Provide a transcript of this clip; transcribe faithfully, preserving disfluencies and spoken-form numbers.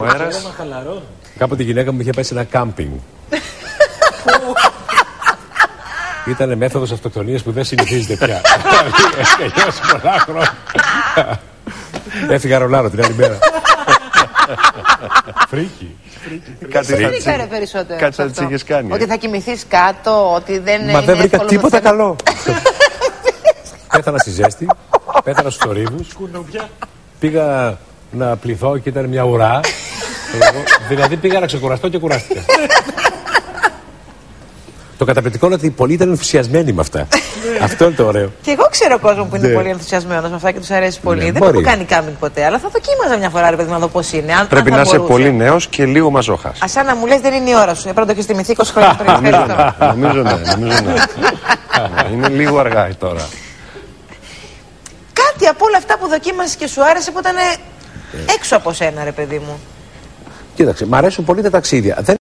Ο αέρας. Κάποτε η γυναίκα μου είχε πάει σε ένα κάμπινγκ. Ήταν μέθοδος αυτοκτονίας που δεν συνηθίζεται πια. Έχει τελειώσει πολλά χρόνια. Έφυγα ρολάρο την άλλη μέρα. Φρίκι. Κάτι δεν ήξερε περισσότερο. Κάτι θα τις είχες κάνει. Ότι θα κοιμηθείς κάτω, ότι δεν είναι. Μα δεν βρήκα εύκολο τίποτα με θέμα. καλό. Πέθανα στη ζέστη, πέθανα στους θορύβους. Πήγα να πληθώ και ήταν μια ουρά. Εγώ, δηλαδή πήγα να ξεκουραστώ και κουράστηκα. Το καταπληκτικό είναι ότι πολλοί ήταν ενθουσιασμένοι με αυτά. Αυτό είναι το ωραίο. Και εγώ ξέρω κόσμο που είναι Ναι. πολύ ενθουσιασμένο με αυτά και του αρέσει πολύ. Ναι, δεν μπορεί. έχω κάνει κάμπινγκ ποτέ, αλλά θα δοκίμαζα μια φορά, ρε παιδί μου, να δω πώ είναι. Αν, Πρέπει αν να θα είσαι μπορούσε. πολύ νέος και λίγο μαζόχας. Α, σαν να μου λε, δεν είναι η ώρα σου. Πρέπει να το έχει θυμηθεί είκοσι χρόνια πριν. Ευχαριστώ. Νομίζω ναι, νομίζω ναι. Είναι λίγο αργά τώρα. Κάτι από όλα αυτά που δοκίμασε και σου άρεσε που ήταν έξω από σένα, ρε παιδί μου. Κοίταξε, μ' αρέσουν πολύ τα ταξίδια. Δεν